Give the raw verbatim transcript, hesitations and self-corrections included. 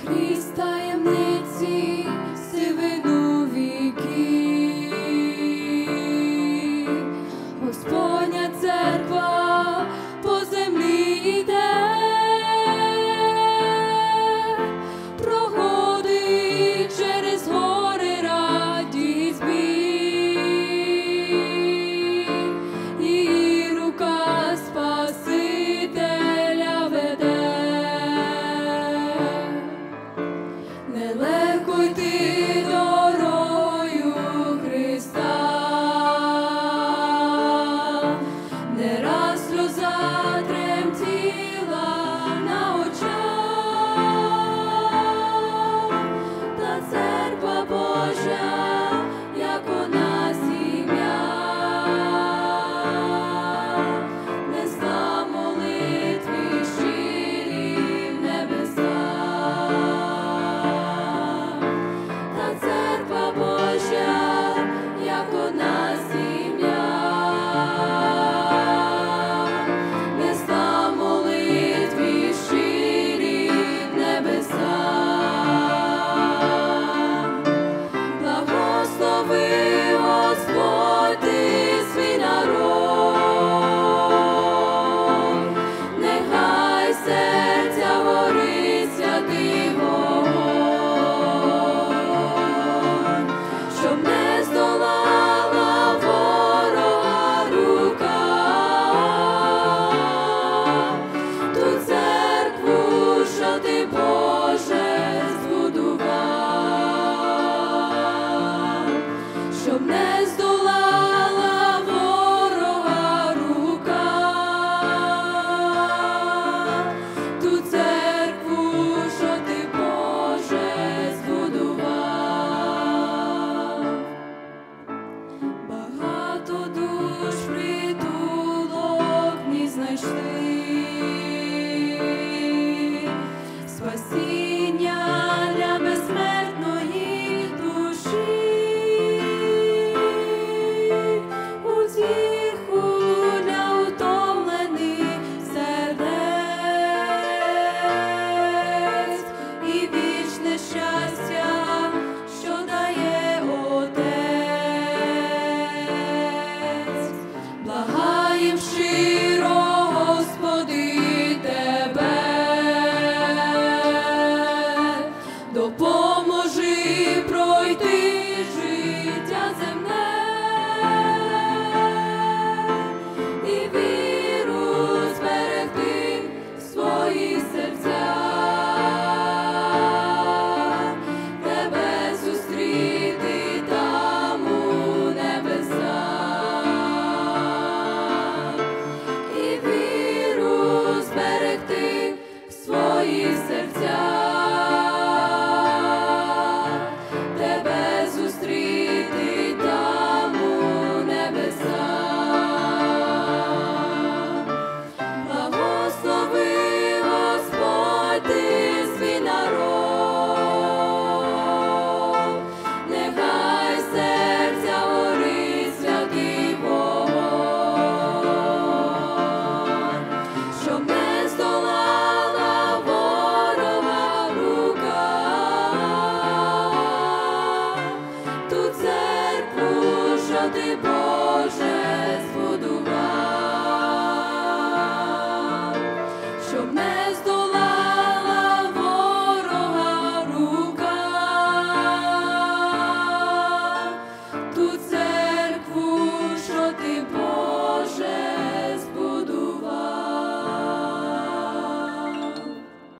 крізь таємниці сивину віків. Господня церква по землі йде, проходить через гори радість біль, її рука Спасителя веде. Нелегко йти дорогою Христа, не раз сльоза тремтіла на очах, та церква Божа, як вона сім'я, несла молитви щирі в небеса. Та церква Божа, як одна сім'я, несла молитви щирі в небеса. Благослови, Господь, ти свій народ, нехай серця горить святий вогонь, щоб не здолала ворога рука ту церкву, що ти, Боже, збудував, щоб не здолала ворога рука ту церкву, що ти, Боже, збудував. Багато душ притулок в ній знайшли, спасіння для безсмертної душі, утіху для утомлених сердець і вічне щастя, що дає Отець. Благаєм щиро, Господи, Тебе, допоможи пройти життя земне і віру зберегти в свої серця, Тебе зустріти там у небесах, і віру зберегти в свої серця, Тебе зустріти там у небесах. Благослови, Господь, ти свій народ, нехай серця горить святий вогонь, щоб не здолала ворога рука ту церкву, що ти, Боже,